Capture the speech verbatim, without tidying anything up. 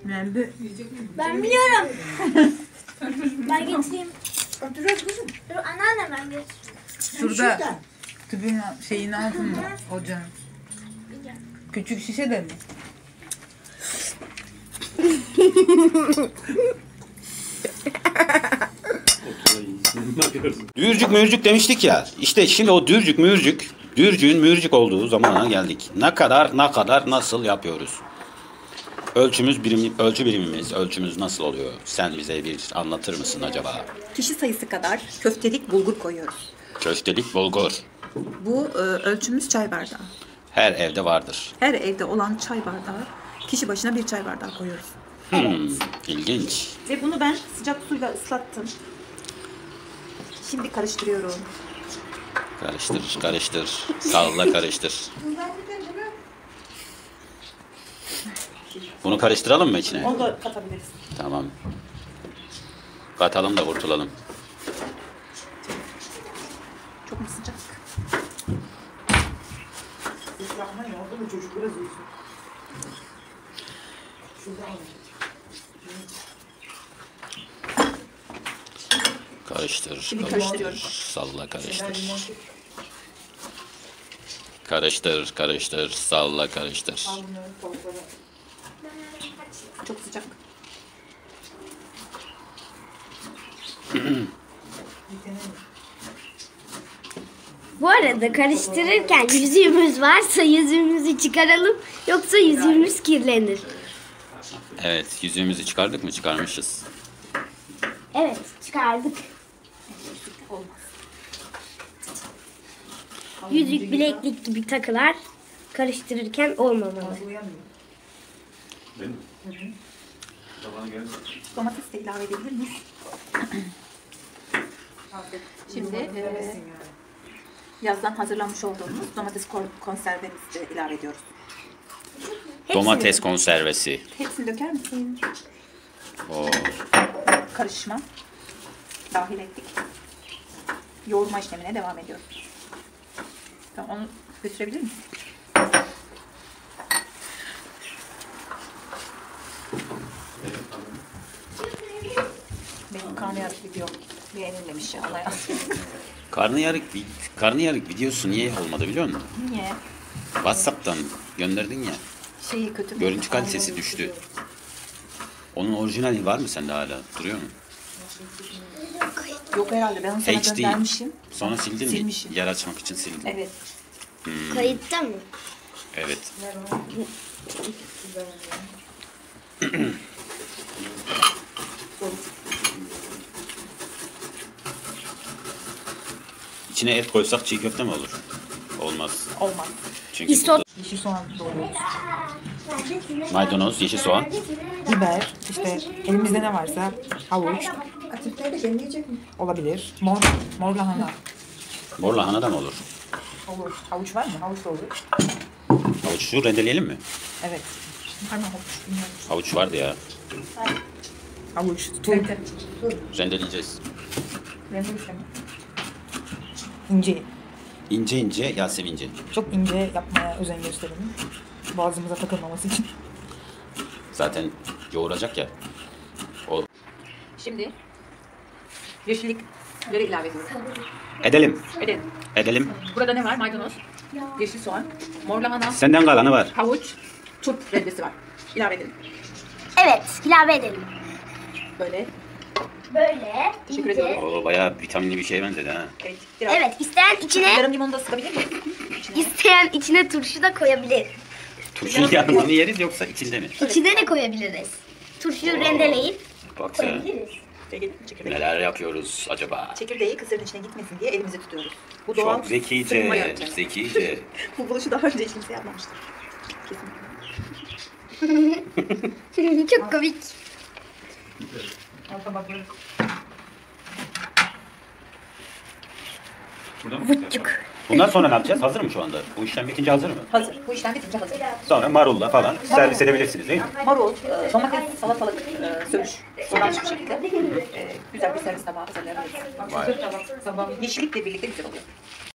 Yani bir... Ben biliyorum. Ben getireyim. Dur anneanne ben getireyim. Şurada tüpün şeyin altında ocağın. Küçük şişe de mi? Dürcük mürcük demiştik ya. İşte şimdi o dürcük mürcük, dürcüğün mürcük olduğu zamana geldik. Ne kadar, ne kadar, nasıl yapıyoruz? Ölçümüz birim, ölçü birimimiz, ölçümüz nasıl oluyor? Sen bize bir anlatır mısın acaba? Kişi sayısı kadar köftelik bulgur koyuyoruz. Köftelik bulgur. Bu e, ölçümüz çay bardağı. Her evde vardır. Her evde olan çay bardağı kişi başına bir çay bardağı koyuyoruz. Hmm, ilginç. Ve bunu ben sıcak suyla ıslattım. Şimdi karıştırıyorum. Karıştır, karıştır. Salla karıştır. Bunu karıştıralım mı içine? Onu da katabiliriz. Tamam. Katalım da kurtulalım. Çok mu sıcak? Karıştır, Şimdi karıştır. karıştırıyorum. Salla karıştır. Karıştır, karıştır. Salla karıştır. Çok sıcak. Bu arada karıştırırken yüzüğümüz varsa yüzüğümüzü çıkaralım. Yoksa yüzüğümüz kirlenir. Evet, yüzüğümüzü çıkardık mı? Çıkarmışız. Evet çıkardık. Olmaz. Yüzük bileklik gibi takılar karıştırırken olmamalı. Domates de ilave edebilir miyiz? Şimdi e, yazdan hazırlanmış olduğumuz domates konservemizi de ilave ediyoruz. Domates konservesi. Hepsini döker misin? Oo. Karışma dahil ettik. Yoğurma işlemine devam ediyoruz. Tamam, onu götürebilir misin? Benim karnıyarık video beğenilmemiş ya. Allah yazsın. Karnıyarık, karnıyarık videosu niye olmadı biliyor musun? Niye? WhatsApp'tan gönderdin ya. Şeyi kötü. Görüntü kalitesi düştü. Onun orijinali var mı sende hala? Duruyor mu? Yok herhalde, ben onu sana H D. göndermişim. Sonra sildin mi? Silmişim. Yer açmak için sildin. Evet. Kayıtta mı? Evet. İçine et koysak çiğ köfte mi olur? Olmaz. Olmaz. Çünkü İsot. burada Yeşil soğan doğruyoruz. maydanoz, yeşil soğan. Biber, işte elimizde ne varsa havuç. Olabilir. Mor, mor lahana. Mor lahana da mı olur? Olur. Havuç var mı? Havuç da olur. Havuçu rendeleyelim mi? Evet. Pardon, havuç. Bilmiyorum. Havuç vardı ya. Havuç, tuz, Rendeleyeceğiz. Ben bu işlemi. ince. İnce ince, Yasemin ince. Çok ince yapmaya özen gösterelim. Boğazımıza takılmaması için. Zaten yoğuracak ya. O. Şimdi yeşillikleri ilave ediyoruz. Edelim. Edelim. Edelim. Burada ne var? Maydanoz, yeşil soğan, mor lahana, Senden kalanı var. havuç, turp rendesi var. İlave edelim. Evet ilave edelim. Böyle. Böyle. Teşekkür ince. ediyorum. O bayağı vitaminli bir şey benzedi ha. Evet. Biraz. Evet isteyen içine Yarım limonu da sıkabilir miyim? isteyen içine turşu da koyabilir. Turşunun yanına mı yeriz yoksa içinde mi? İçine de koyabiliriz. Turşuyu rendeleyip Bak sen. koyabiliriz. Çekirdeği. Neler yapıyoruz acaba? Çekirdeği kısırın içine gitmesin diye elimize tutuyoruz. Bu doğal Çok sıvı zekice, yöntemi. zekice. Bu buluşu daha önce hiç kimse yapmamıştır. Kesinlikle. Çok komik. Vıcık. Bundan sonra ne yapacağız? Hazır mı şu anda? Bu işlem bitince hazır mı? Hazır. Bu işlem bitince hazır. Sonra marulla falan servis edebilirsiniz değil mi? Marul, e, domates, salatalık, e, söğüş, soğan bir şekilde e, güzel bir servis tabağı hazırlayabiliriz. Vay. Yeşillikle birlikte güzel oluyor.